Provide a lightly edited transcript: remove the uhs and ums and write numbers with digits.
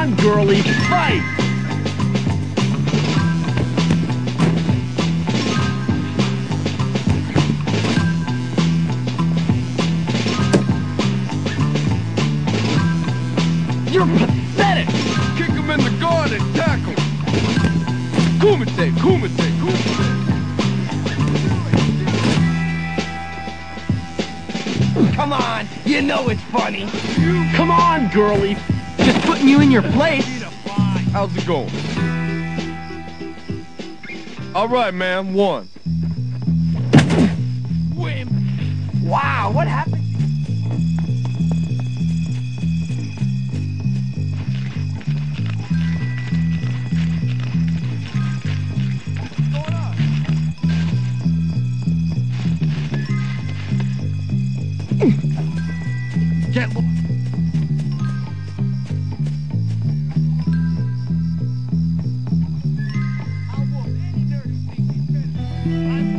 on, girlie, fight! You're pathetic! Kick him in the guard and tackle. Kumite, kumite, kumite. Come on, you know it's funny. Come on, girlie! Just putting you in your place. How's it going? All right, man, one. Wow, what happened? Can't look. I'll whoop any nerd who thinks he's better.